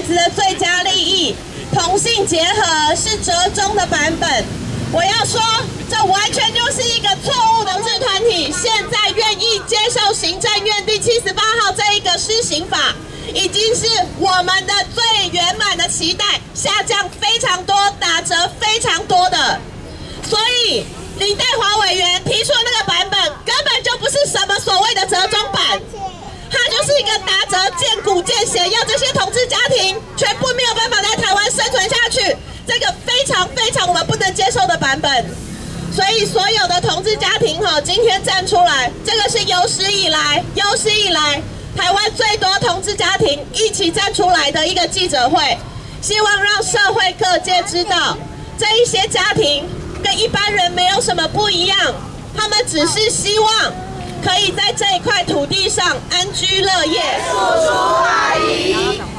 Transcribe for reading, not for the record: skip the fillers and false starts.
子的最佳利益，同性结合是折中的版本。我要说，这完全就是一个错误的同志团体，现在愿意接受行政院第78号这一个施行法，已经是我们的最圆满的期待，下降非常多，打折非常多的。所以林岱樺委员提出的那个版本，根本就不是什么所谓的折中版，它就是一个打折见骨见血，要这些同志家庭全部没有办法在台湾生存下去，这个非常我们不能接受的版本。所以所有的同志家庭今天站出来，这个是有史以来台湾最多同志家庭一起站出来的一个记者会，希望让社会各界知道，这一些家庭跟一般人没有什么不一样，他们只是希望可以在这一块土地上安居乐业。 诉诸怀疑。